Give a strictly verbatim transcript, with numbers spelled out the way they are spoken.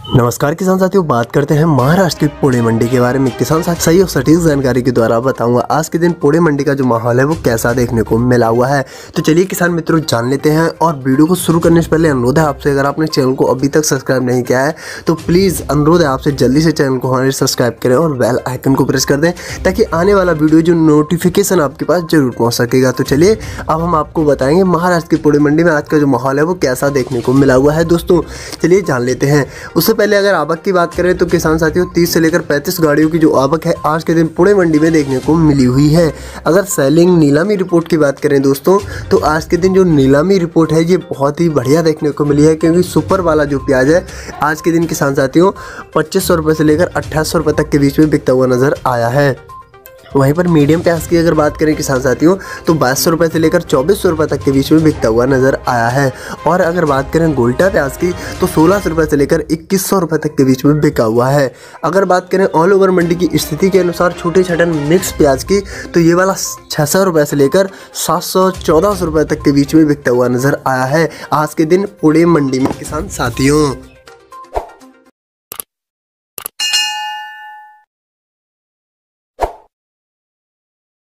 नमस्कार किसान साथियों, बात करते हैं महाराष्ट्र की पुणे मंडी के बारे में। किसान साथी सही और सटीक जानकारी के द्वारा बताऊंगा आज के दिन पुणे मंडी का जो माहौल है वो कैसा देखने को मिला हुआ है। तो चलिए किसान मित्रों जान लेते हैं। और वीडियो को शुरू करने से पहले अनुरोध है आपसे, अगर आपने चैनल को अभी तक सब्सक्राइब नहीं किया है तो प्लीज़ अनुरोध है आपसे जल्दी से चैनल को हमारे सब्सक्राइब करें और बेल आइकन को प्रेस कर दें ताकि आने वाला वीडियो जो नोटिफिकेशन आपके पास जरूर पहुँच सकेगा। तो चलिए अब हम आपको बताएंगे महाराष्ट्र की पुणे मंडी में आज का जो माहौल है वो कैसा देखने को मिला हुआ है। दोस्तों चलिए जान लेते हैं। उससे पहले अगर आवक की बात करें तो किसान साथियों तीस से लेकर पैंतीस गाड़ियों की जो आवक है आज के दिन पुणे मंडी में देखने को मिली हुई है। अगर सेलिंग नीलामी रिपोर्ट की बात करें दोस्तों तो आज के दिन जो नीलामी रिपोर्ट है ये बहुत ही बढ़िया देखने को मिली है, क्योंकि सुपर वाला जो प्याज है आज के दिन किसान साथियों पच्चीस सौ रुपये से लेकर अट्ठाईस सौ रुपये तक के बीच में बिकता हुआ नजर आया है। वहीं पर मीडियम प्याज की अगर बात करें किसान साथियों तो बाईस सौ रुपये से लेकर चौबीस सौ रुपये तक के बीच में बिकता हुआ नजर आया है। और अगर बात करें गोल्टा प्याज की तो सोलह सौ रुपये से लेकर इक्कीस सौ रुपये तक के बीच में बिका हुआ है। अगर बात करें ऑल ओवर मंडी की स्थिति के अनुसार छोटे छटन मिक्स प्याज की तो ये वाला छः सौ रुपये से लेकर सात सौ चौदह सौ रुपये तक के बीच में बिकता हुआ नजर आया है आज के दिन पुणे मंडी में किसान साथियों।